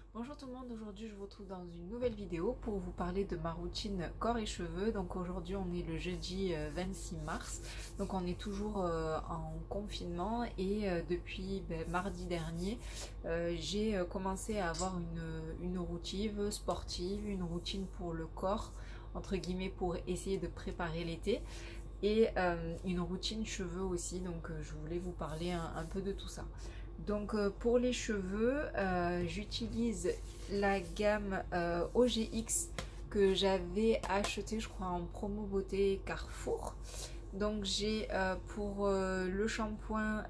Bonjour tout le monde, aujourd'hui je vous retrouve dans une nouvelle vidéo pour vous parler de ma routine corps et cheveux. Donc aujourd'hui on est le jeudi 26 mars, donc on est toujours en confinement et depuis mardi dernier j'ai commencé à avoir une routine sportive, une routine pour le corps entre guillemets pour essayer de préparer l'été et une routine cheveux aussi, donc je voulais vous parler un peu de tout ça. Donc pour les cheveux, j'utilise la gamme OGX que j'avais acheté je crois en promo beauté Carrefour. Donc j'ai pour le shampoing,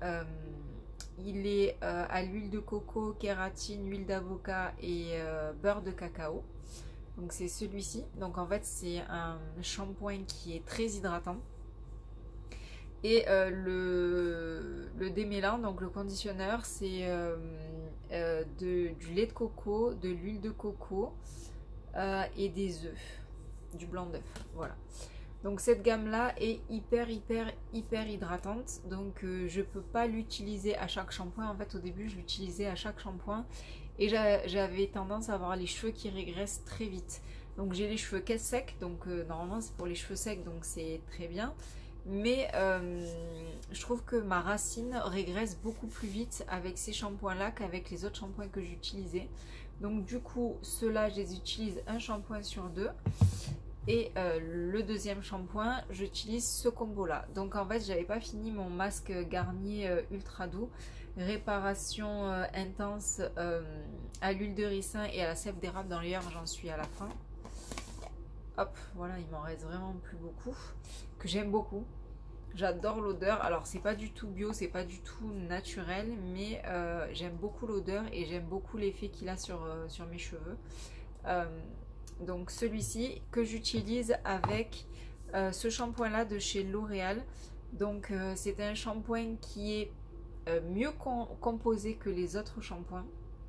il est à l'huile de coco, kératine, huile d'avocat et beurre de cacao. Donc c'est celui-ci. Donc en fait c'est un shampoing qui est très hydratant. Et le démêlant, donc le conditionneur, c'est du lait de coco, de l'huile de coco et des œufs, du blanc d'œuf. Voilà. Donc cette gamme-là est hyper hydratante. Donc je peux pas l'utiliser à chaque shampoing. En fait, au début, je l'utilisais à chaque shampoing et j'avais tendance à avoir les cheveux qui régressent très vite. Donc j'ai les cheveux secs, donc normalement c'est pour les cheveux secs, donc c'est très bien. Mais je trouve que ma racine régresse beaucoup plus vite avec ces shampoings là qu'avec les autres shampoings que j'utilisais. Donc du coup ceux-là je les utilise un shampoing sur deux. Et le deuxième shampoing j'utilise ce combo là. Donc en fait j'avais pas fini mon masque Garnier ultra doux réparation intense à l'huile de ricin et à la sève d'érable. Dans l'air j'en suis à la fin. Hop, voilà, il m'en reste vraiment plus beaucoup, que j'aime beaucoup. J'adore l'odeur. Alors c'est pas du tout bio, c'est pas du tout naturel, mais j'aime beaucoup l'odeur et j'aime beaucoup l'effet qu'il a sur mes cheveux. Donc celui-ci que j'utilise avec ce shampoing là de chez L'Oréal. Donc c'est un shampoing qui est mieux composé que les autres shampoings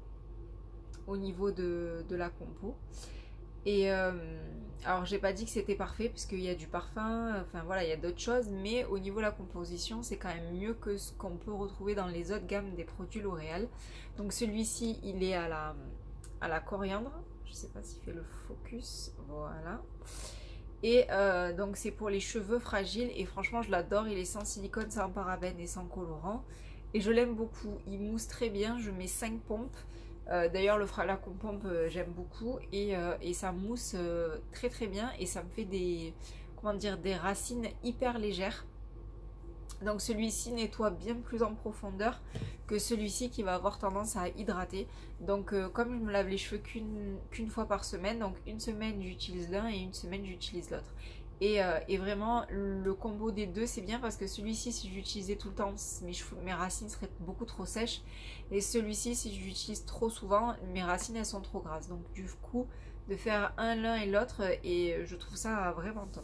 au niveau de la compo. Et alors j'ai pas dit que c'était parfait puisqu'il y a du parfum, enfin voilà, il y a d'autres choses, mais au niveau de la composition c'est quand même mieux que ce qu'on peut retrouver dans les autres gammes des produits L'Oréal. Donc celui-ci il est à la coriandre, je sais pas s'il fait le focus, voilà. Et donc c'est pour les cheveux fragiles et franchement je l'adore, il est sans silicone, sans parabènes et sans colorant. Et je l'aime beaucoup, il mousse très bien, je mets 5 pompes. D'ailleurs le Fralac pompe j'aime beaucoup et ça mousse très bien et ça me fait des, comment dire, des racines hyper légères. Donc celui-ci nettoie bien plus en profondeur que celui-ci qui va avoir tendance à hydrater. Donc comme je me lave les cheveux qu'une fois par semaine, donc une semaine j'utilise l'un et une semaine j'utilise l'autre. Et vraiment le combo des deux c'est bien parce que celui-ci si j'utilisais tout le temps mes racines seraient beaucoup trop sèches, et celui-ci si j'utilise trop souvent mes racines elles sont trop grasses. Donc du coup de faire l'un et l'autre, et je trouve ça vraiment top.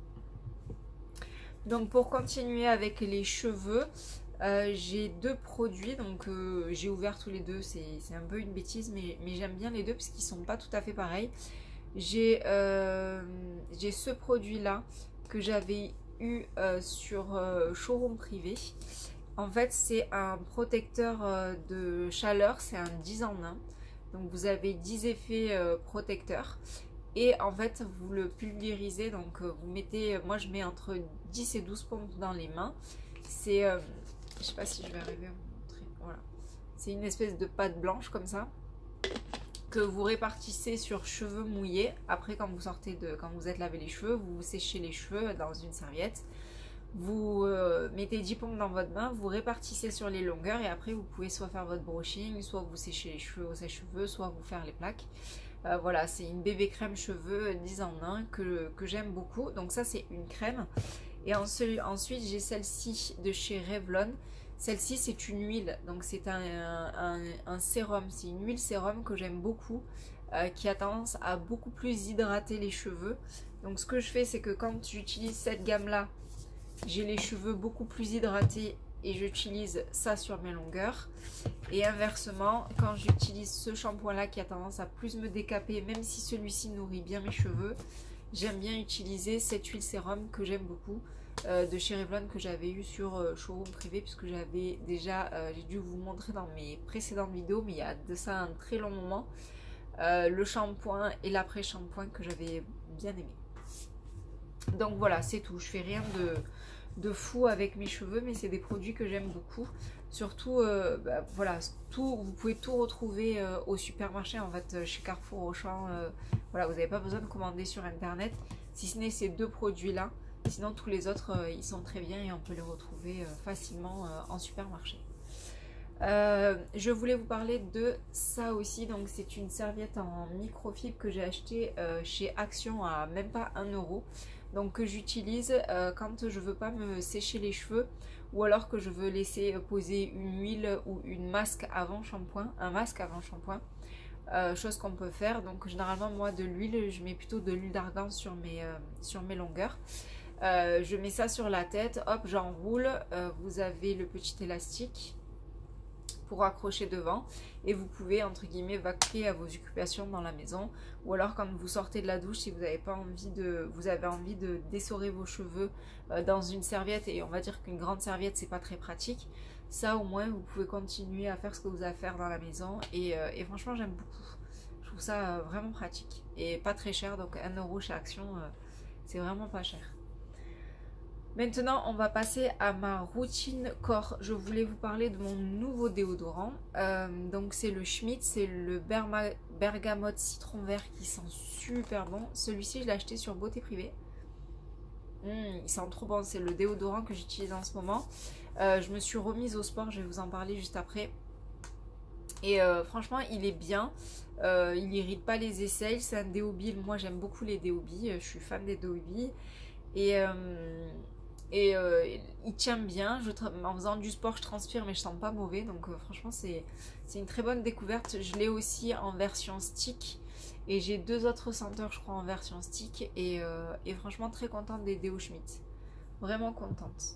Donc pour continuer avec les cheveux, j'ai deux produits, donc j'ai ouvert tous les deux, c'est un peu une bêtise mais j'aime bien les deux parce qu'ils sont pas tout à fait pareils. J'ai ce produit là que j'avais eu sur showroom privé. En fait c'est un protecteur de chaleur, c'est un 10 en 1. Donc vous avez 10 effets protecteurs. Et en fait vous le pulvérisez, donc vous mettez, moi je mets entre 10 et 12 pompes dans les mains. C'est, je sais pas si je vais arriver à vous montrer, voilà. C'est une espèce de pâte blanche comme ça, que vous répartissez sur cheveux mouillés. Après quand vous êtes lavé les cheveux, vous séchez les cheveux dans une serviette. Vous mettez 10 pompes dans votre main, vous répartissez sur les longueurs et après vous pouvez soit faire votre brushing, soit vous sécher les cheveux au sèche-cheveux, soit vous faire les plaques. Voilà, c'est une bébé crème cheveux 10 en 1 que j'aime beaucoup. Donc ça c'est une crème. Et ensuite j'ai celle-ci de chez Revlon. Celle-ci c'est une huile, donc c'est un sérum, c'est une huile sérum que j'aime beaucoup, qui a tendance à beaucoup plus hydrater les cheveux. Donc ce que je fais c'est que quand j'utilise cette gamme là, j'ai les cheveux beaucoup plus hydratés et j'utilise ça sur mes longueurs. Et inversement, quand j'utilise ce shampoing là qui a tendance à plus me décaper, même si celui-ci nourrit bien mes cheveux, j'aime bien utiliser cette huile sérum que j'aime beaucoup. de chez Revlon que j'avais eu sur showroom privé, puisque j'avais déjà, j'ai dû vous montrer dans mes précédentes vidéos, mais il y a de ça un très long moment, le shampoing et l'après-shampoing que j'avais bien aimé. Donc voilà, c'est tout. Je fais rien de fou avec mes cheveux, mais c'est des produits que j'aime beaucoup. Surtout, voilà, vous pouvez tout retrouver au supermarché, en fait, chez Carrefour, Auchan. Voilà, vous n'avez pas besoin de commander sur internet, si ce n'est ces deux produits-là. Sinon, tous les autres, ils sont très bien et on peut les retrouver facilement en supermarché. Je voulais vous parler de ça aussi. Donc, c'est une serviette en microfibre que j'ai acheté chez Action à même pas 1 euro. Donc, que j'utilise quand je veux pas me sécher les cheveux ou alors que je veux laisser poser une huile ou une masque avant shampoing, un masque avant shampoing. Chose qu'on peut faire. Donc, généralement, moi, de l'huile, je mets plutôt de l'huile d'argan sur mes longueurs. Je mets ça sur la tête, hop, j'enroule. Vous avez le petit élastique pour accrocher devant et vous pouvez entre guillemets vaquer à vos occupations dans la maison, ou alors quand vous sortez de la douche, si vous avez envie de dessorer vos cheveux dans une serviette, et on va dire qu'une grande serviette c'est pas très pratique, ça au moins vous pouvez continuer à faire ce que vous avez à faire dans la maison, et franchement j'aime beaucoup, je trouve ça vraiment pratique et pas très cher. Donc 1 euro chez Action, c'est vraiment pas cher. Maintenant, on va passer à ma routine corps. Je voulais vous parler de mon nouveau déodorant. Donc c'est le Schmitt, c'est le bergamote citron vert qui sent super bon. Celui-ci, je l'ai acheté sur Beauté Privée. Il sent trop bon, c'est le déodorant que j'utilise en ce moment. Je me suis remise au sport, je vais vous en parler juste après. Et franchement, il est bien. Il n'irrite pas les aisselles. C'est un déobil. Moi, j'aime beaucoup les déobi. Je suis fan des déobi. Et il tient bien. En faisant du sport, je transpire, mais je sens pas mauvais. Donc franchement, c'est une très bonne découverte. Je l'ai aussi en version stick. Et j'ai 2 autres senteurs, je crois, en version stick. Et franchement, très contente des déos Schmitt. Vraiment contente.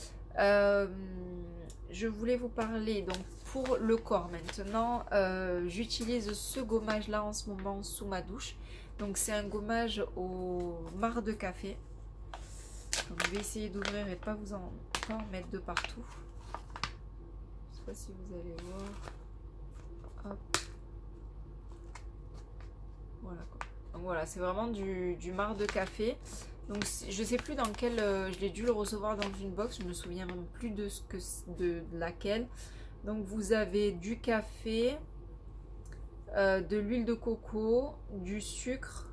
Je voulais vous parler donc pour le corps maintenant. J'utilise ce gommage là en ce moment sous ma douche. Donc c'est un gommage au marc de café. Donc, je vais essayer d'ouvrir et pas vous en mettre de partout. Je sais pas si vous allez voir. Hop. Voilà quoi. Donc voilà, c'est vraiment du marc de café. Donc je sais plus dans quel, je l'ai dû le recevoir dans une box, je me souviens même plus de laquelle. Donc vous avez du café, de l'huile de coco, du sucre,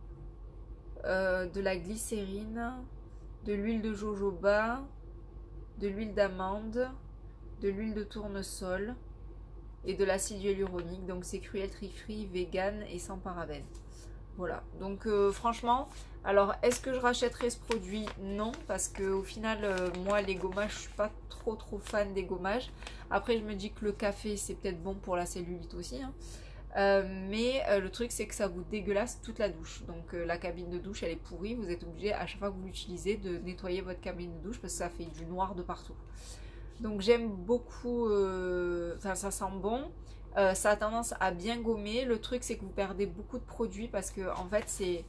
de la glycérine, de l'huile de jojoba, de l'huile d'amande, de l'huile de tournesol et de l'acide hyaluronique. Donc c'est cruelty free, vegan et sans parabènes. Voilà, donc franchement, alors est-ce que je rachèterai ce produit? Non, parce que au final, moi les gommages, je suis pas trop fan des gommages. Après je me dis que le café c'est peut-être bon pour la cellulite aussi, hein. Mais le truc c'est que ça vous dégueulasse toute la douche. Donc la cabine de douche elle est pourrie, vous êtes obligé à chaque fois que vous l'utilisez de nettoyer votre cabine de douche parce que ça fait du noir de partout. Donc j'aime beaucoup, ça sent bon. Ça a tendance à bien gommer. Le truc c'est que vous perdez beaucoup de produits parce que en fait c'est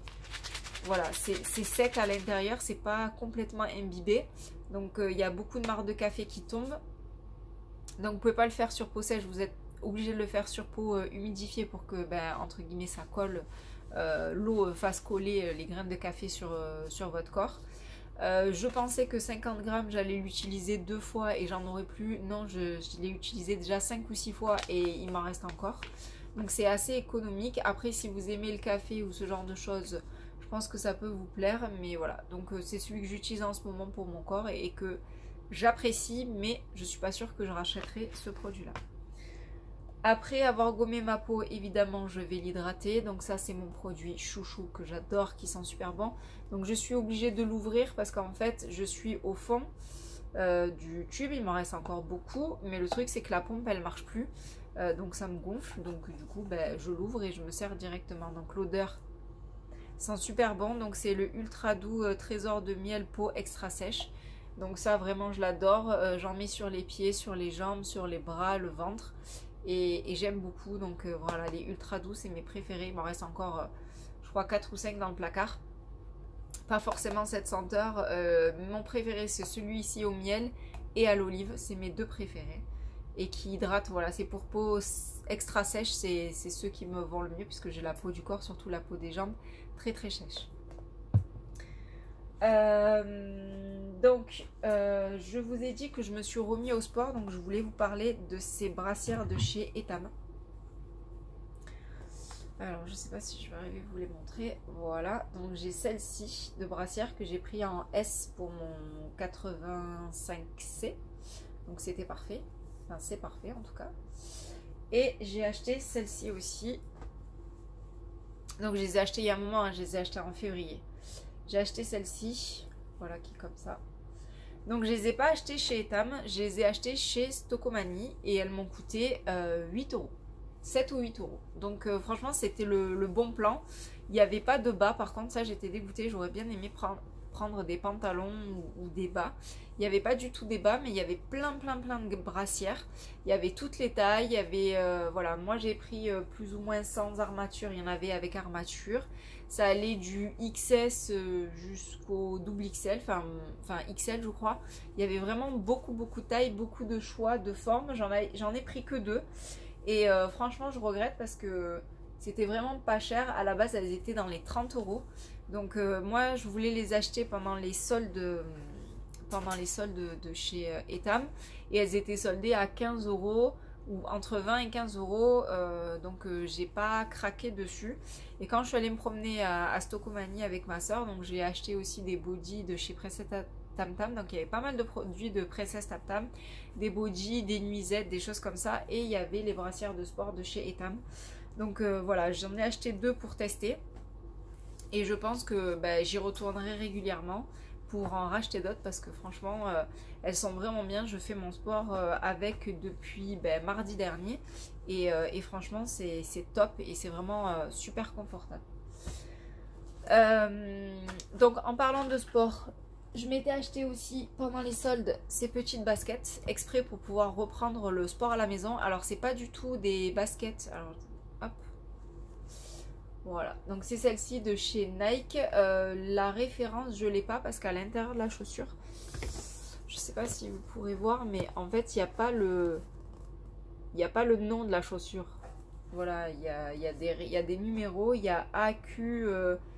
sec à l'intérieur, c'est pas complètement imbibé. Donc il y a beaucoup de marc de café qui tombe. Donc vous pouvez pas le faire sur peau sèche, vous êtes obligé de le faire sur peau humidifiée pour que entre guillemets ça colle, l'eau fasse coller les graines de café sur votre corps. Je pensais que 50 grammes j'allais l'utiliser 2 fois et j'en aurais plus. Non, je l'ai utilisé déjà 5 ou 6 fois et il m'en reste encore. Donc c'est assez économique. Après si vous aimez le café ou ce genre de choses, je pense que ça peut vous plaire. Mais voilà, donc c'est celui que j'utilise en ce moment pour mon corps et que j'apprécie. Mais je suis pas sûre que je rachèterai ce produit là. Après avoir gommé ma peau, évidemment, je vais l'hydrater. Donc ça, c'est mon produit chouchou que j'adore, qui sent super bon. Donc je suis obligée de l'ouvrir parce qu'en fait, je suis au fond du tube. Il m'en reste encore beaucoup. Mais le truc, c'est que la pompe, elle marche plus. Donc ça me gonfle. Donc du coup, je l'ouvre et je me sers directement. Donc l'odeur sent super bon. Donc c'est le ultra doux trésor de miel peau extra sèche. Donc ça, vraiment, je l'adore. J'en mets sur les pieds, sur les jambes, sur les bras, le ventre. Et j'aime beaucoup, donc voilà, les ultra doux c'est mes préférés. Il m'en reste encore je crois 4 ou 5 dans le placard. pas forcément cette senteur. Mon préféré c'est celui-ci au miel et à l'olive, c'est mes deux préférés. Et qui hydratent, voilà, c'est pour peau extra sèche, c'est ceux qui me vont le mieux puisque j'ai la peau du corps, surtout la peau des jambes, très très sèche. Donc je vous ai dit que je me suis remis au sport, donc je voulais vous parler de ces brassières de chez Etam. Alors je sais pas si je vais arriver à vous les montrer. Voilà, donc j'ai celle-ci de brassière que j'ai pris en S pour mon 85C, donc c'était parfait, enfin c'est parfait en tout cas. Et j'ai acheté celle-ci aussi, donc je les ai achetées il y a un moment, hein, je les ai achetées en février. J'ai acheté celle-ci, voilà, qui est comme ça. Donc je les ai pas achetées chez Etam, je les ai achetées chez Stokomani et elles m'ont coûté 8 euros. 7 ou 8 euros. Donc franchement c'était le bon plan. Il n'y avait pas de bas, par contre ça j'étais dégoûtée, j'aurais bien aimé prendre des pantalons ou des bas. Il n'y avait pas du tout des bas, mais il y avait plein de brassières. Il y avait toutes les tailles, il y avait, voilà, moi j'ai pris plus ou moins sans armature, il y en avait avec armature. Ça allait du XS jusqu'au double XL, enfin XL je crois. Il y avait vraiment beaucoup de tailles, beaucoup de choix, de formes. J'en ai pris que 2. Et franchement je regrette parce que c'était vraiment pas cher. À la base elles étaient dans les 30 euros. Donc moi je voulais les acheter pendant les soldes de chez Etam. Et elles étaient soldées à 15 euros ou entre 20 et 15 euros. Donc j'ai pas craqué dessus. Et quand je suis allée me promener à Stokomani avec ma soeur, donc j'ai acheté aussi des bodys de chez Princess Tam Tam. Donc il y avait pas mal de produits de Princess Tam Tam, des bodys, des nuisettes, des choses comme ça. Et il y avait les brassières de sport de chez Etam. Donc voilà, j'en ai acheté 2 pour tester. Et je pense que j'y retournerai régulièrement pour en racheter d'autres parce que franchement elles sont vraiment bien. Je fais mon sport avec depuis mardi dernier et franchement c'est top et c'est vraiment super confortable. Donc en parlant de sport, je m'étais acheté aussi pendant les soldes ces petites baskets exprès pour pouvoir reprendre le sport à la maison. Alors c'est pas du tout des baskets, alors hop, voilà, donc c'est celle-ci de chez Nike. La référence je l'ai pas parce qu'à l'intérieur de la chaussure, je sais pas si vous pourrez voir, mais en fait il n'y a pas le nom de la chaussure. Voilà, il y a des numéros, il y a AQ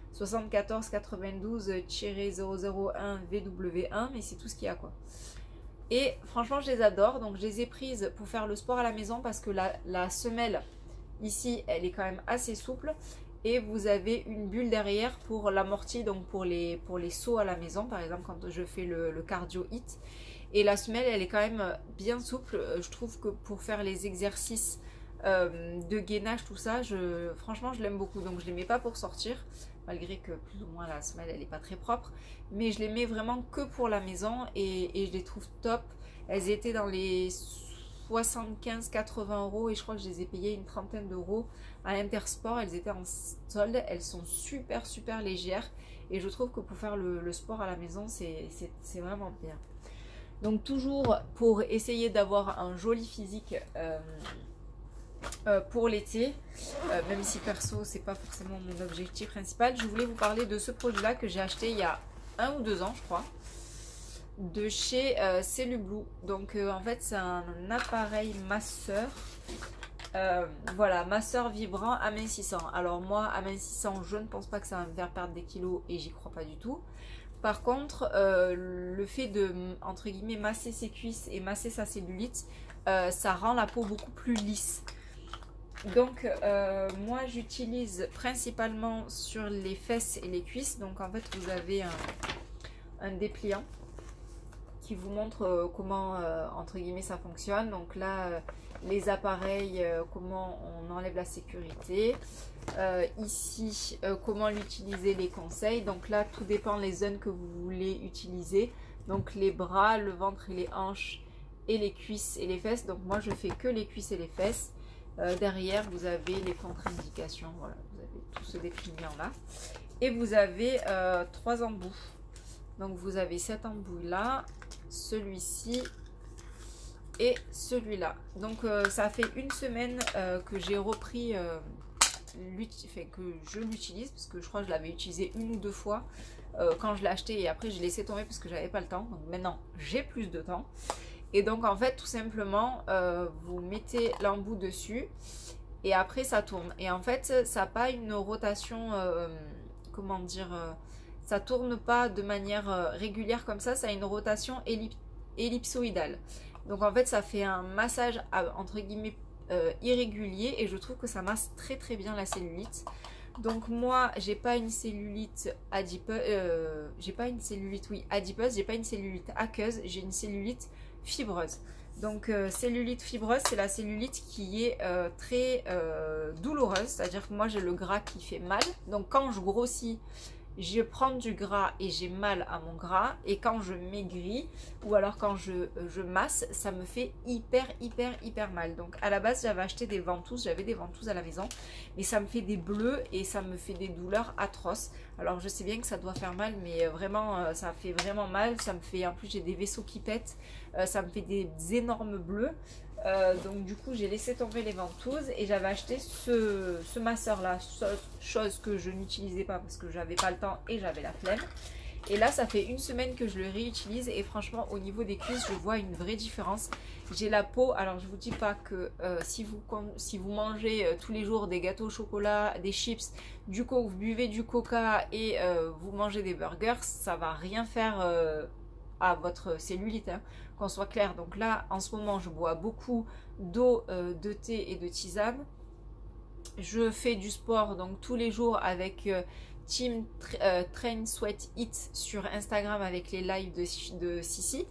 7492-001 VW1, mais c'est tout ce qu'il y a quoi. Et franchement je les adore, donc je les ai prises pour faire le sport à la maison parce que la semelle ici elle est quand même assez souple. Et vous avez une bulle derrière pour l'amorti, donc pour les sauts à la maison, par exemple quand je fais le cardio hit. Et la semelle, elle est quand même bien souple. Je trouve que pour faire les exercices de gainage, tout ça, franchement, je l'aime beaucoup. Donc je ne les mets pas pour sortir, malgré que plus ou moins la semelle, elle n'est pas très propre. Mais je les mets vraiment que pour la maison et je les trouve top. Elles étaient dans les 75-80 euros et je crois que je les ai payées une trentaine d'euros à Intersport. Elles étaient en solde, elles sont super légères et je trouve que pour faire le sport à la maison c'est vraiment bien. Donc toujours pour essayer d'avoir un joli physique pour l'été, même si perso c'est pas forcément mon objectif principal, je voulais vous parler de ce produit là que j'ai acheté il y a 1 ou 2 ans je crois, de chez Cellublue. Donc en fait c'est un appareil masseur, voilà, masseur vibrant amincissant. Alors moi amincissant je ne pense pas que ça va me faire perdre des kilos et j'y crois pas du tout. Par contre le fait de entre guillemets masser ses cuisses et masser sa cellulite, ça rend la peau beaucoup plus lisse. Donc moi j'utilise principalement sur les fesses et les cuisses. Donc en fait vous avez un dépliant qui vous montre comment entre guillemets ça fonctionne. Donc là les appareils, comment on enlève la sécurité, ici comment l'utiliser, les conseils. Donc là tout dépend les zones que vous voulez utiliser, donc les bras, le ventre et les hanches et les cuisses et les fesses. Donc moi je fais que les cuisses et les fesses. Derrière vous avez les contre-indications, voilà, vous avez tout ce dépliant là et vous avez 3 embouts. Donc vous avez cet embout là, celui-ci et celui-là. Donc ça fait 1 semaine que j'ai repris que je l'utilise, parce que je crois que je l'avais utilisé 1 ou 2 fois quand je l'ai acheté et après j'ai laissé tomber parce que j'avais pas le temps. Donc maintenant j'ai plus de temps. Et donc en fait tout simplement vous mettez l'embout dessus et après ça tourne. Et en fait ça n'a pas une rotation, comment dire, ça tourne pas de manière régulière comme ça a une rotation ellipsoïdale. Donc en fait ça fait un massage entre guillemets irrégulier et je trouve que ça masse très très bien la cellulite. Donc moi j'ai pas une cellulite adipeuse, j'ai pas une cellulite adipeuse, j'ai pas une cellulite aqueuse, j'ai une cellulite fibreuse. Donc cellulite fibreuse, c'est la cellulite qui est très douloureuse, c'est-à-dire que moi j'ai le gras qui fait mal. Donc quand je grossis, je prends du gras et j'ai mal à mon gras, et quand je maigris ou alors quand je masse, ça me fait hyper mal. Donc à la base j'avais acheté des ventouses, j'avais des ventouses à la maison, mais ça me fait des bleus et ça me fait des douleurs atroces. Alors je sais bien que ça doit faire mal, mais vraiment ça fait vraiment mal. Ça me fait, en plus j'ai des vaisseaux qui pètent, ça me fait des énormes bleus. Donc du coup j'ai laissé tomber les ventouses et j'avais acheté ce masseur là, chose que je n'utilisais pas parce que j'avais pas le temps et j'avais la flemme. Et là ça fait 1 semaine que je le réutilise et franchement au niveau des cuisses je vois une vraie différence. J'ai la peau, alors je vous dis pas que si vous mangez tous les jours des gâteaux au chocolat, des chips, vous buvez du coca et vous mangez des burgers, ça va rien faire à votre cellulite, hein, qu'on soit clair. Donc là en ce moment je bois beaucoup d'eau, de thé et de tisane. Je fais du sport donc tous les jours avec Team Train Sweat Eat sur Instagram avec les lives de Sissi.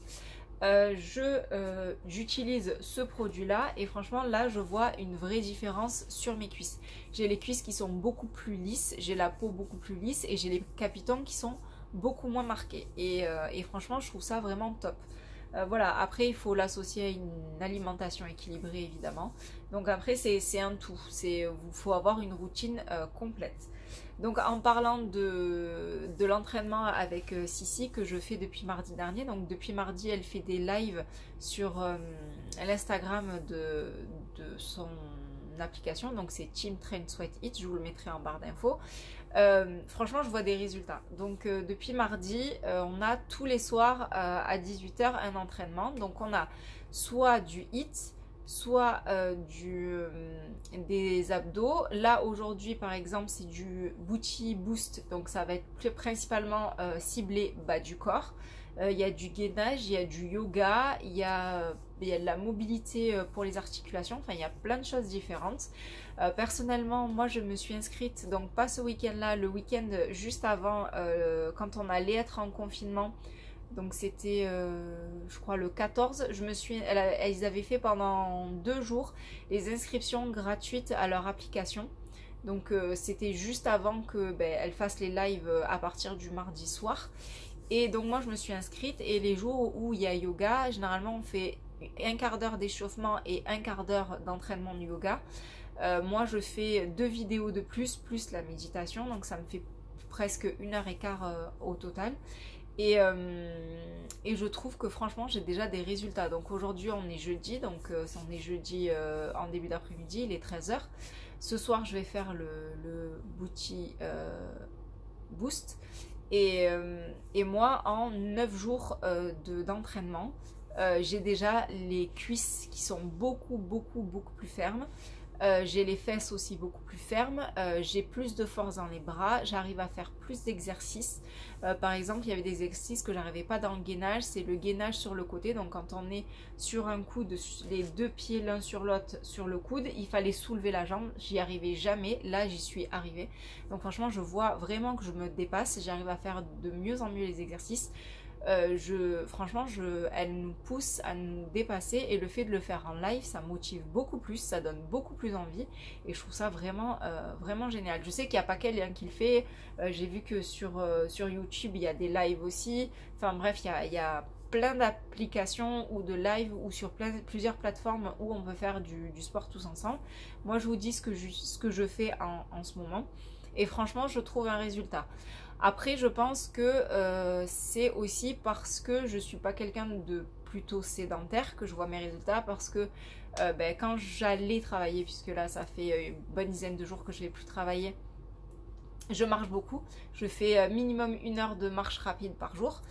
J'utilise ce produit là et franchement là je vois une vraie différence sur mes cuisses. J'ai les cuisses qui sont beaucoup plus lisses, j'ai la peau beaucoup plus lisse et j'ai les capitons qui sont beaucoup moins marqués et franchement je trouve ça vraiment top. Voilà, après il faut l'associer à une alimentation équilibrée évidemment. Donc après c'est un tout, il faut avoir une routine complète. Donc en parlant de l'entraînement avec Sissi que je fais depuis mardi dernier, donc depuis mardi elle fait des lives sur l'Instagram de son application, donc c'est Team Train Sweat Eat, je vous le mettrai en barre d'infos. Franchement je vois des résultats. Donc depuis mardi on a tous les soirs à 18 h un entraînement. Donc on a soit du HIIT, soit des abdos. Là aujourd'hui par exemple c'est du booty boost, donc ça va être principalement ciblé bas du corps. Il y a du gainage, il y a du yoga, il y a de la mobilité pour les articulations, enfin il y a plein de choses différentes. Personnellement moi je me suis inscrite, donc pas ce week-end là, le week-end juste avant quand on allait être en confinement. Donc c'était je crois le 14, ils avaient fait pendant 2 jours les inscriptions gratuites à leur application. Donc c'était juste avant que elles fassent les lives à partir du mardi soir. Et donc moi je me suis inscrite et les jours où il y a yoga, généralement on fait 1/4 d'heure d'échauffement et 1/4 d'heure d'entraînement de yoga. Moi je fais 2 vidéos de plus la méditation, donc ça me fait presque 1h15 au total. Et je trouve que franchement j'ai déjà des résultats. Donc aujourd'hui on est jeudi, donc on est jeudi en début d'après-midi, il est 13 h. Ce soir je vais faire le booty boost. Et moi en 9 jours d'entraînement, j'ai déjà les cuisses qui sont beaucoup plus fermes. J'ai les fesses aussi beaucoup plus fermes, j'ai plus de force dans les bras, j'arrive à faire plus d'exercices. Par exemple, il y avait des exercices que j'arrivais pas dans le gainage, c'est le gainage sur le côté. Donc quand on est sur un coude, les 2 pieds l'un sur l'autre sur le coude, il fallait soulever la jambe, j'y arrivais jamais, là j'y suis arrivée. Donc franchement je vois vraiment que je me dépasse, j'arrive à faire de mieux en mieux les exercices. Franchement elle nous pousse à nous dépasser et le fait de le faire en live ça motive beaucoup plus, ça donne beaucoup plus envie et je trouve ça vraiment génial. Je sais qu'il n'y a pas qu'elle qui le fait, j'ai vu que sur YouTube il y a des lives aussi, enfin bref il y a plein d'applications ou de live ou sur plusieurs plateformes où on peut faire du sport tous ensemble. Moi je vous dis ce que je fais en ce moment et franchement je trouve un résultat. Après je pense que c'est aussi parce que je suis pas quelqu'un de plutôt sédentaire que je vois mes résultats, parce que quand j'allais travailler, puisque là ça fait une bonne dizaine de jours que je ne vais plus travailler, je marche beaucoup. Je fais minimum 1 heure de marche rapide par jour.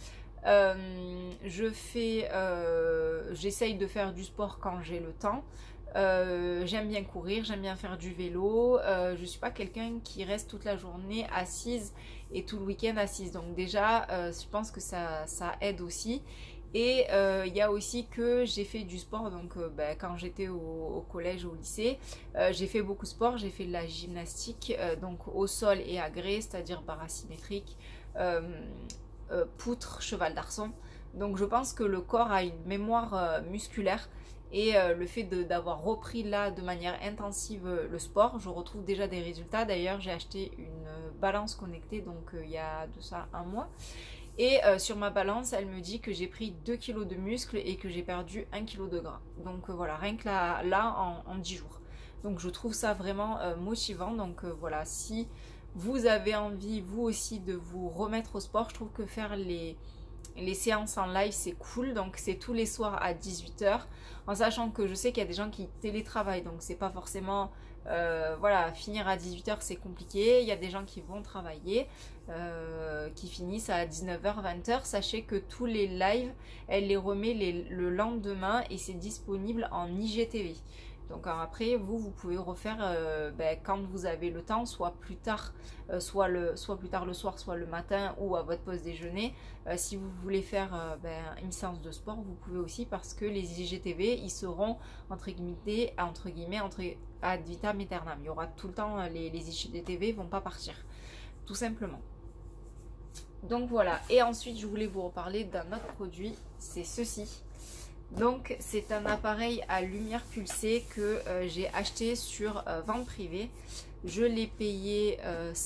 J'essaye de faire du sport quand j'ai le temps. J'aime bien courir, j'aime bien faire du vélo. Je suis pas quelqu'un qui reste toute la journée assise et tout le week-end assise. Donc déjà, je pense que ça aide aussi. Et il y a aussi que j'ai fait du sport, donc quand j'étais au collège, au lycée, j'ai fait beaucoup de sport, j'ai fait de la gymnastique, donc au sol et à grès, c'est-à-dire barre asymétrique, poutre, cheval d'arçon. Donc je pense que le corps a une mémoire musculaire et le fait d'avoir repris là de manière intensive le sport, je retrouve déjà des résultats. D'ailleurs j'ai acheté une balance connectée donc il y a de ça 1 mois. Et sur ma balance, elle me dit que j'ai pris 2 kg de muscle et que j'ai perdu 1 kg de gras. Donc voilà, rien que là en 10 jours. Donc je trouve ça vraiment motivant. Donc voilà, si vous avez envie, vous aussi, de vous remettre au sport, je trouve que faire les séances en live, c'est cool. Donc c'est tous les soirs à 18 h. En sachant que je sais qu'il y a des gens qui télétravaillent. Donc c'est pas forcément... voilà, finir à 18 h c'est compliqué. Il y a des gens qui vont travailler, qui finissent à 19 h, 20 h. Sachez que tous les lives, elle les remet le lendemain et c'est disponible en IGTV. Donc après, vous pouvez refaire quand vous avez le temps, soit plus tard, soit plus tard le soir, soit le matin ou à votre pause déjeuner. Si vous voulez faire une séance de sport, vous pouvez aussi, parce que les IGTV, ils seront entre guillemets ad vitam aeternam. Il y aura tout le temps, les IGTV vont pas partir, tout simplement. Donc voilà, et ensuite je voulais vous reparler d'un autre produit, c'est ceci. Donc c'est un appareil à lumière pulsée que j'ai acheté sur vente privée. Je l'ai payé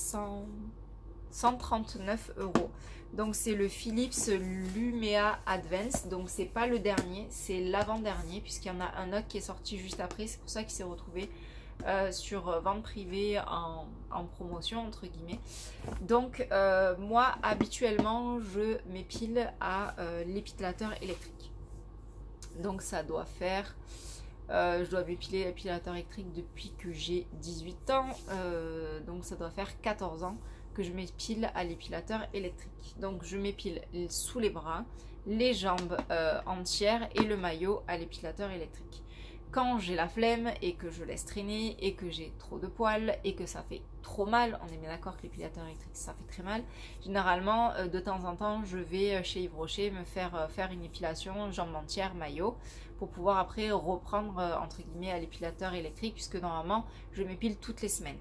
139 €. Donc c'est le Philips Lumea Advance. Donc c'est pas le dernier, c'est l'avant-dernier, puisqu'il y en a un autre qui est sorti juste après. C'est pour ça qu'il s'est retrouvé sur vente privée en promotion entre guillemets. Donc moi habituellement je m'épile à l'épilateur électrique. Donc ça doit faire, je dois m'épiler l'épilateur électrique depuis que j'ai 18 ans, donc ça doit faire 14 ans que je m'épile à l'épilateur électrique. Donc je m'épile sous les bras, les jambes entières et le maillot à l'épilateur électrique. Quand j'ai la flemme et que je laisse traîner et que j'ai trop de poils et que ça fait trop mal, on est bien d'accord que l'épilateur électrique ça fait très mal, généralement de temps en temps je vais chez Yves Rocher me faire une épilation jambes entières, maillot, pour pouvoir après reprendre entre guillemets à l'épilateur électrique, puisque normalement je m'épile toutes les semaines.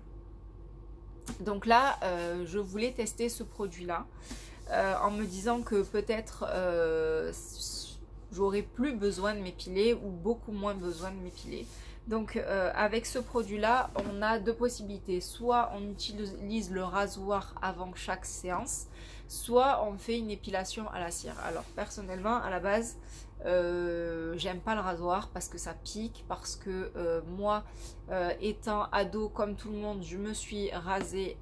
Donc là je voulais tester ce produit là en me disant que peut-être j'aurais plus besoin de m'épiler ou beaucoup moins besoin de m'épiler. Donc avec ce produit là on a deux possibilités, soit on utilise le rasoir avant chaque séance, soit on fait une épilation à la cire. Alors personnellement à la base j'aime pas le rasoir parce que ça pique, parce que moi étant ado comme tout le monde, je me suis rasée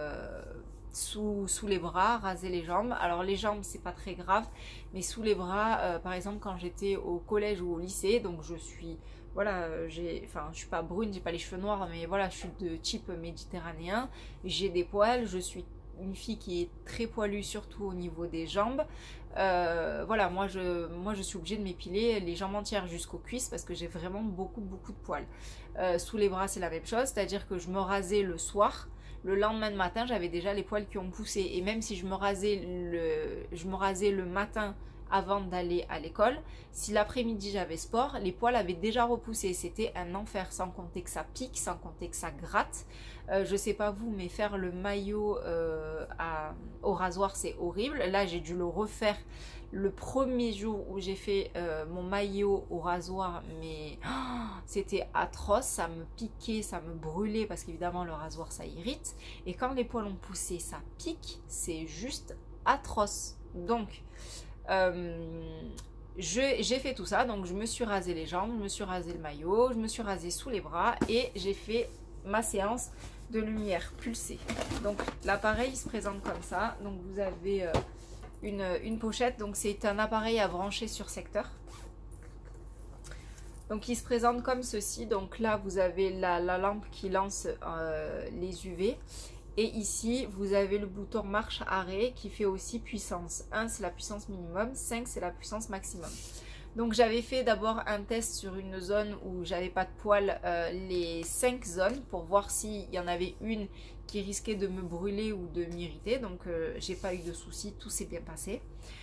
sous les bras, raser les jambes. Alors les jambes c'est pas très grave, mais sous les bras par exemple quand j'étais au collège ou au lycée, donc je suis voilà, je suis pas brune, j'ai pas les cheveux noirs, mais voilà, je suis de type méditerranéen, j'ai des poils, je suis une fille qui est très poilue, surtout au niveau des jambes. Voilà, moi je suis obligée de m'épiler les jambes entières jusqu'aux cuisses parce que j'ai vraiment beaucoup de poils. Sous les bras c'est la même chose, c'est-à-dire que je me rasais le soir, le lendemain de matin j'avais déjà les poils qui ont poussé, et même si je me rasais le matin avant d'aller à l'école, si l'après-midi j'avais sport, les poils avaient déjà repoussé. C'était un enfer, sans compter que ça pique, sans compter que ça gratte. Je sais pas vous, mais faire le maillot au rasoir c'est horrible. Là j'ai dû le refaire le premier jour où j'ai fait mon maillot au rasoir, mais c'était atroce, ça me piquait, ça me brûlait, parce qu'évidemment le rasoir ça irrite, et quand les poils ont poussé ça pique, c'est juste atroce. Donc j'ai fait tout ça, donc je me suis rasé les jambes, je me suis rasé le maillot, je me suis rasé sous les bras et j'ai fait ma séance de lumière pulsée. Donc l'appareil se présente comme ça, donc vous avez une pochette, donc c'est un appareil à brancher sur secteur. Donc il se présente comme ceci. Donc là vous avez la lampe qui lance les UV. Et ici vous avez le bouton marche arrêt qui fait aussi puissance. 1 c'est la puissance minimum, 5 c'est la puissance maximum. Donc j'avais fait d'abord un test sur une zone où j'avais pas de poils, les 5 zones, pour voir s'il y en avait une qui risquait de me brûler ou de m'irriter. Donc j'ai pas eu de soucis, tout s'est bien passé.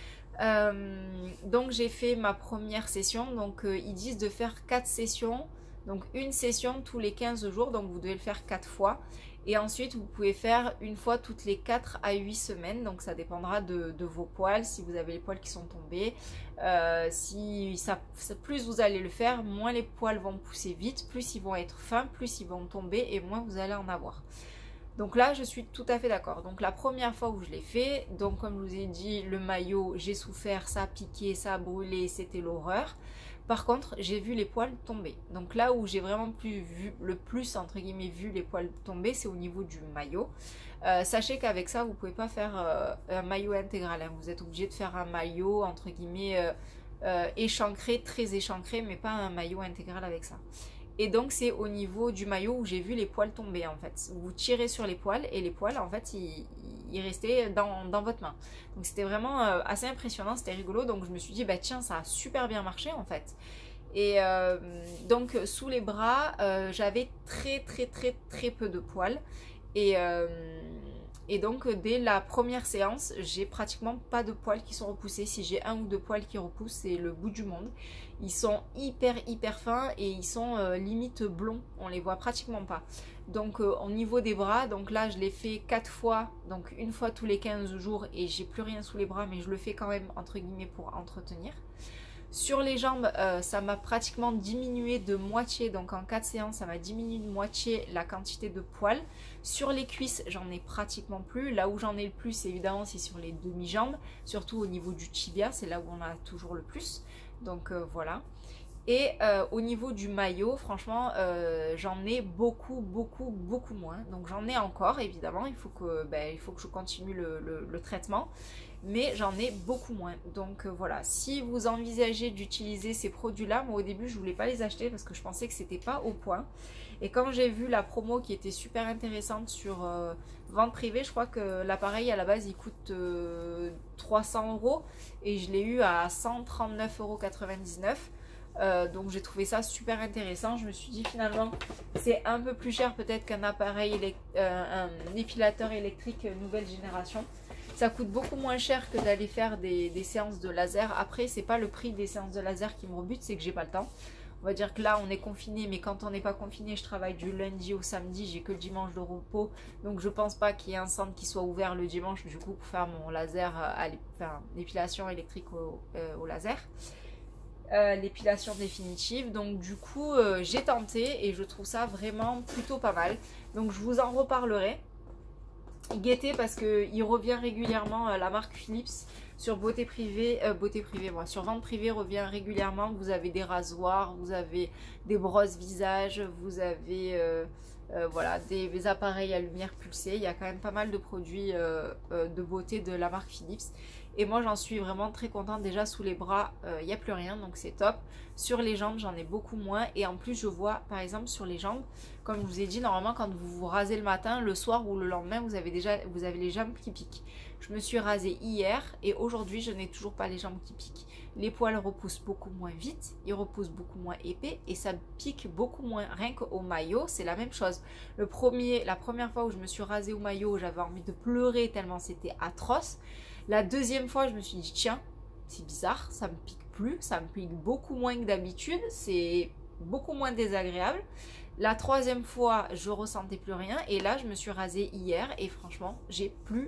Donc j'ai fait ma première session. Donc ils disent de faire 4 sessions, donc une session tous les 15 jours, donc vous devez le faire 4 fois. Et ensuite vous pouvez faire une fois toutes les 4 à 8 semaines, donc ça dépendra de vos poils, si vous avez les poils qui sont tombés. Plus vous allez le faire, moins les poils vont pousser vite, plus ils vont être fins, plus ils vont tomber et moins vous allez en avoir. Donc là je suis tout à fait d'accord. Donc la première fois où je l'ai fait, donc comme je vous ai dit, le maillot, j'ai souffert, ça a piqué, ça a brûlé, c'était l'horreur. Par contre, j'ai vu les poils tomber. Donc là où j'ai vraiment le plus entre guillemets vu les poils tomber, c'est au niveau du maillot. Sachez qu'avec ça, vous pouvez pas faire un maillot intégral. Hein. Vous êtes obligé de faire un maillot entre guillemets échancré, très échancré, mais pas un maillot intégral avec ça. Et donc c'est au niveau du maillot où j'ai vu les poils tomber en fait. Vous tirez sur les poils et les poils en fait ils restaient dans votre main. Donc c'était vraiment assez impressionnant, c'était rigolo. Donc je me suis dit bah tiens, ça a super bien marché en fait. Et donc sous les bras j'avais très peu de poils. Et donc dès la première séance, j'ai pratiquement pas de poils qui sont repoussés. Si j'ai un ou deux poils qui repoussent, c'est le bout du monde. Ils sont hyper fins et ils sont limite blonds, on les voit pratiquement pas. Donc au niveau des bras, donc là je l'ai fait 4 fois, donc une fois tous les 15 jours et j'ai plus rien sous les bras, mais je le fais quand même entre guillemets pour entretenir. Sur les jambes, ça m'a pratiquement diminué de moitié, donc en 4 séances, ça m'a diminué de moitié la quantité de poils. Sur les cuisses, j'en ai pratiquement plus. Là où j'en ai le plus, évidemment, c'est sur les demi-jambes, surtout au niveau du tibia, c'est là où on a toujours le plus. Donc voilà. Et au niveau du maillot, franchement, j'en ai beaucoup moins. Donc j'en ai encore, évidemment, il faut que je continue le traitement. Mais j'en ai beaucoup moins. Donc voilà, si vous envisagez d'utiliser ces produits-là, moi au début je voulais pas les acheter parce que je pensais que c'était pas au point. Et quand j'ai vu la promo qui était super intéressante sur vente privée, je crois que l'appareil à la base il coûte 300 € et je l'ai eu à 139,99 €. Donc j'ai trouvé ça super intéressant. Je me suis dit finalement c'est un peu plus cher peut-être qu'un appareil, un épilateur électrique nouvelle génération. Ça coûte beaucoup moins cher que d'aller faire des séances de laser. Après, c'est pas le prix des séances de laser qui me rebute, c'est que j'ai pas le temps. On va dire que là, on est confiné, mais quand on n'est pas confiné, je travaille du lundi au samedi, j'ai que le dimanche de repos. Donc, je pense pas qu'il y ait un centre qui soit ouvert le dimanche, du coup, pour faire mon laser, l'épilation électrique au laser. L'épilation définitive. Donc, du coup, j'ai tenté et je trouve ça vraiment plutôt pas mal. Donc, je vous en reparlerai. Guettez parce qu'il revient régulièrement, la marque Philips sur beauté privée, sur vente privée revient régulièrement. Vous avez des rasoirs, vous avez des brosses visage, vous avez voilà, des appareils à lumière pulsée. Il y a quand même pas mal de produits de beauté de la marque Philips. Et moi j'en suis vraiment très contente. Déjà sous les bras il n'y a plus rien, donc c'est top. Sur les jambes j'en ai beaucoup moins. Et en plus je vois par exemple sur les jambes, comme je vous ai dit, normalement quand vous vous rasez le matin, le soir ou le lendemain vous avez les jambes qui piquent. Je me suis rasée hier et aujourd'hui je n'ai toujours pas les jambes qui piquent. Les poils repoussent beaucoup moins vite, ils repoussent beaucoup moins épais et ça pique beaucoup moins. Rien qu'au maillot c'est la même chose. La première fois où je me suis rasée au maillot, j'avais envie de pleurer tellement c'était atroce. La deuxième fois, je me suis dit, tiens, c'est bizarre, ça me pique plus, ça me pique beaucoup moins que d'habitude, c'est beaucoup moins désagréable. La troisième fois, je ressentais plus rien et là, je me suis rasée hier et franchement, j'ai plus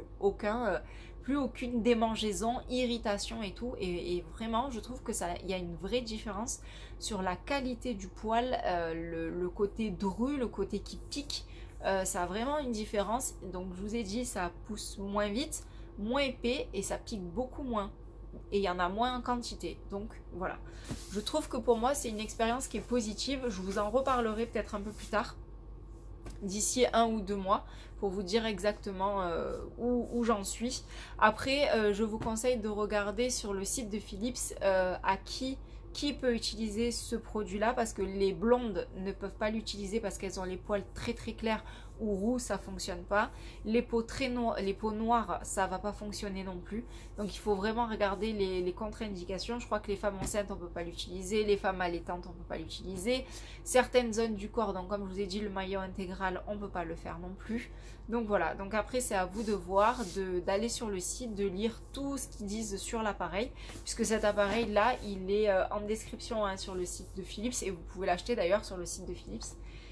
aucune démangeaison, irritation et tout. Et vraiment, je trouve que il y a une vraie différence sur la qualité du poil, le côté dru, le côté qui pique. Ça a vraiment une différence. Donc, je vous ai dit, ça pousse moins vite, moins épais et ça pique beaucoup moins et il y en a moins en quantité. Donc voilà, je trouve que pour moi c'est une expérience qui est positive. Je vous en reparlerai peut-être un peu plus tard, d'ici 1 ou 2 mois, pour vous dire exactement où j'en suis. Après je vous conseille de regarder sur le site de Philips à qui qui peut utiliser ce produit là, parce que les blondes ne peuvent pas l'utiliser parce qu'elles ont les poils très très clairs ou roux, ça fonctionne pas. Les peaux les peaux noires, ça va pas fonctionner non plus. Donc il faut vraiment regarder les contre-indications. Je crois que les femmes enceintes on peut pas l'utiliser, les femmes allaitantes on peut pas l'utiliser, certaines zones du corps, donc comme je vous ai dit le maillot intégral on peut pas le faire non plus. Donc voilà, donc après c'est à vous de voir, d'aller sur le site, de lire tout ce qu'ils disent sur l'appareil, puisque cet appareil là il est en description hein, sur le site de Philips, et vous pouvez l'acheter d'ailleurs sur le site de Philips.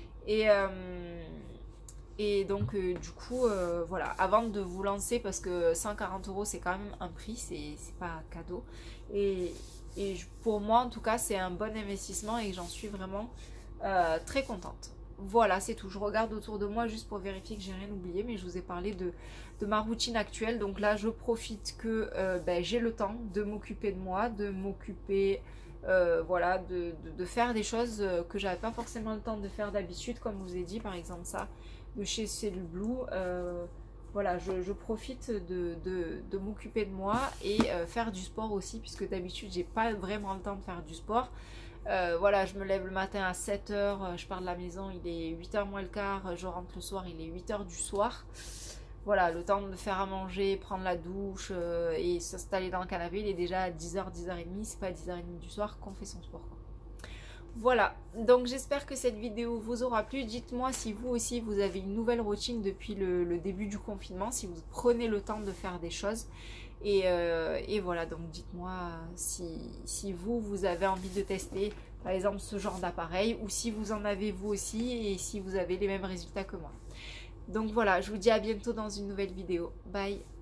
Et donc du coup voilà, avant de vous lancer, parce que 140 € c'est quand même un prix, c'est pas cadeau, et pour moi en tout cas c'est un bon investissement et j'en suis vraiment très contente. Voilà, c'est tout. Je regarde autour de moi juste pour vérifier que j'ai rien oublié, mais je vous ai parlé de ma routine actuelle. Donc là, je profite que j'ai le temps de m'occuper de moi, de m'occuper, voilà, de faire des choses que j'avais pas forcément le temps de faire d'habitude, comme je vous ai dit, par exemple ça, de chez Cellule Blue. Voilà, je profite de m'occuper de moi et faire du sport aussi, puisque d'habitude, j'ai pas vraiment le temps de faire du sport. Voilà, je me lève le matin à 7 h, je pars de la maison, il est 8 h moins le quart, je rentre le soir, il est 8 h du soir. Voilà, le temps de faire à manger, prendre la douche et s'installer dans le canapé, il est déjà à 10 h, 10 h 30, c'est pas à 10 h 30 du soir qu'on fait son sport, quoi. Voilà, donc j'espère que cette vidéo vous aura plu. Dites-moi si vous aussi vous avez une nouvelle routine depuis le début du confinement, si vous prenez le temps de faire des choses. Et voilà, donc dites-moi si vous avez envie de tester par exemple ce genre d'appareil, ou si vous en avez vous aussi et si vous avez les mêmes résultats que moi. Donc voilà, je vous dis à bientôt dans une nouvelle vidéo. Bye!